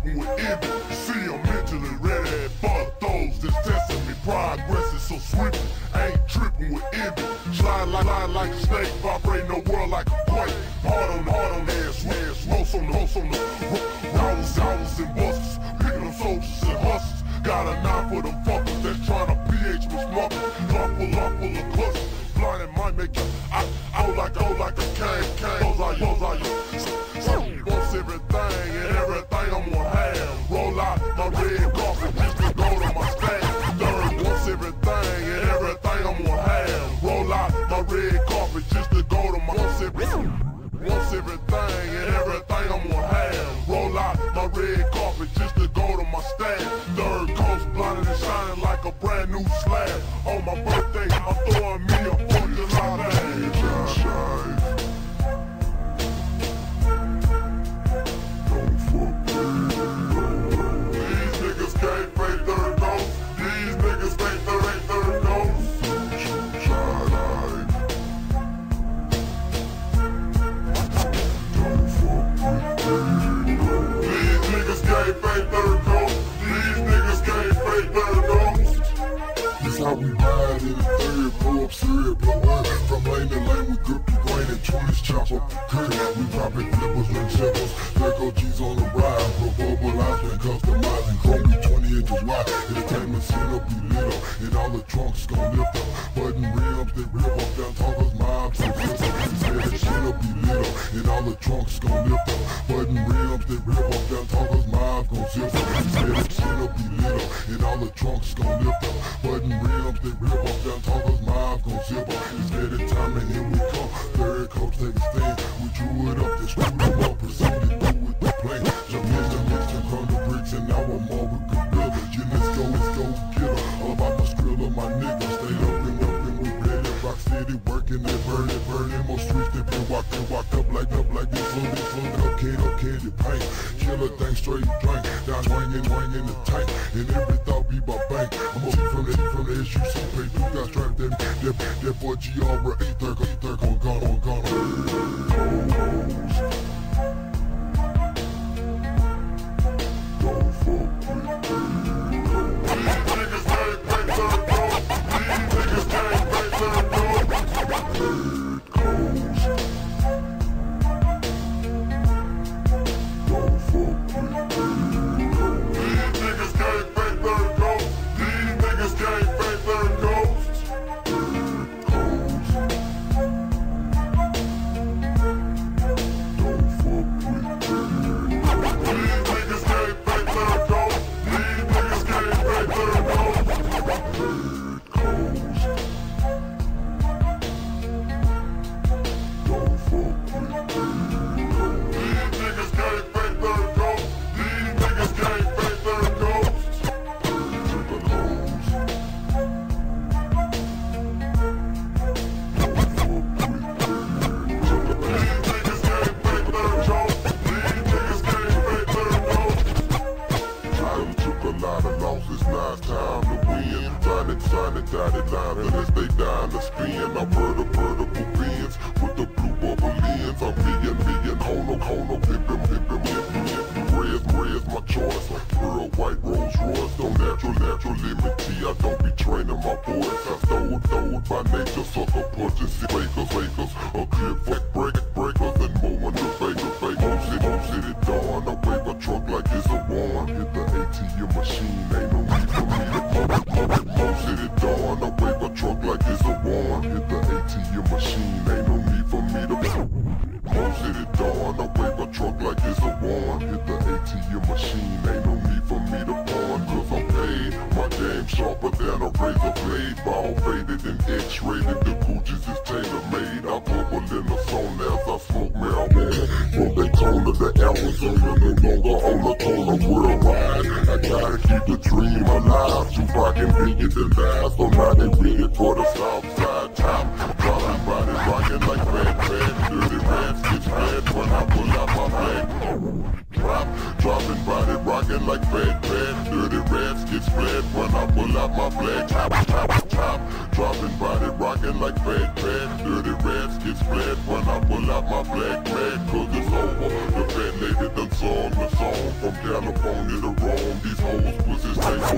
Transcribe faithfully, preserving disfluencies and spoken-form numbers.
dripping with envy. See, I'm mentally ready for those that's testing me. Progress is so swift, ain't tripping with envy. Slide like, slide like a snake, vibrating the world like a quake. Hard on, hard on ass, ass, most on the, most on the rounds, rounds and busters, picking them soldiers and hustlers. Got a knife for them fuckers that's trying to P H with smuckers. Drop full, up full of clusters. Blinding might make you out, out like, out like a cane, cane. Those are you, those are you. So, wants everything and everything I'm gonna have. Roll out my red carpet just to go to my stand. Third wants everything and everything I'm gonna have. Roll out my red carpet just to go to my wants everything. Wants everything and everything I'm gonna have. Roll out my red carpet just to go to my stand. Third coast blinded and shining like a brand new slab. On my birthday, I'm throwing me a fourth of July bag. Don't fuck with. These niggas can't fake third coast. These niggas fake third ain't third coast. Don't fuck with. These niggas can't fake third coast. These niggas can't fake third coast. This how we ride in the third, blow up syrup, blow up. From lane to lane, we grip the grain and twenties chop up the curve. We poppin' flippers, ring shovels, there go G's on the ride. Proverbialized and customizing, chrome be twenty inches wide. Entertainment center be lit up, and all the trunks gon' lift up. Button rims, they rip up down talkers, mobs, and flip up. Said the center be lit up, and all the trunks gon' lift up. Button rims, they rip up down talkers, mobs gon' zip up. Said the center be lit up, and all the trunks gon' lift up. Button rims, they rip up down talkers, mobs gon' zip up. It's better time and here we come. Third coast take a stand. We drew it up, then screwed them up, proceeded through with the plan. Jump in, jump in, jump on the bricks, and now I'm all with gorilla. Yeah, let's go, let's go get her. All about my skrilla, my nigga. Stayed up and up and we ready. Rock City working it, burning, burning. More streets they been walking, walked up like up like this, floating, floating up, candy, up candy paint. Killer thing straight drink, down swinging, swinging the tank, and every thought be my bank. I'm up from the from the S U C, pay two got strapped in. That that boy G R eight thirty, eight thirty on gun, on gun. Don't fuck with me. Niggas can't break third coast. These niggas can't break third coast. Third coast. Don't fuck with me. These niggas can't break third coast. These niggas can't break third coast. Third coast. Don't fuck with me. These niggas can't break third coast. These niggas can't break third coast. Third coast. Don't fuck with me. These niggas can't break third coast. These niggas can't break third coast. Third to the coast. Don't fuck with me. These niggas can't break third coast. These niggas can't break third coast. I done took a lot of losses, now it's time to win. Sign it, sign it, dotted line, but as they dying to spin. I've heard of vertical bins with the blue bubble lens. I'm being, being, hold up, hold up, hip him, hip him, hip him, hip him. Red's, red's my choice. Pearl, white, Rolls Royce. Don't natural, natural limit T. I don't be training my boys. I stole, stole by nature, sucker punches, fakers, fakers. A clip, fact, break, breakers, and more in the fakers, fakers. Most city, most city dawn. I wave a truck like it's a one. Hit the A T M machine, ain't no need for me to pump it, pump it. Most city dawn. I wave a truck like it's a one. Hit the A T M machine, ain't no need for me to pump it. Most city dawn. I wave a truck like it's a one. Hit the A T M machine, ain't no need for me to pawn. Cause I'm paid, my game sharper than a razor blade. Ball faded and X-rated, the Gucci's is tailor-made. I bubble in the zone as I smoke marijuana. From Daytona to Arizona, no longer on the corner worldwide. I gotta keep the dream alive. Tupac and Biggie the lies, so now they ready for the south side top. Dropping body rocking like bad, bad, dirty rats. Get mad when I pull out my bag. Drop, dropping body rock. rockin' like fat fat. Dirty rats get splat when I pull out my black top, top, top. Dropping body rockin' like fat fat. Dirty rats get splat when I pull out my black bag. Cause it's over. The fat lady done sung the song from California to Rome. These hoes pussies take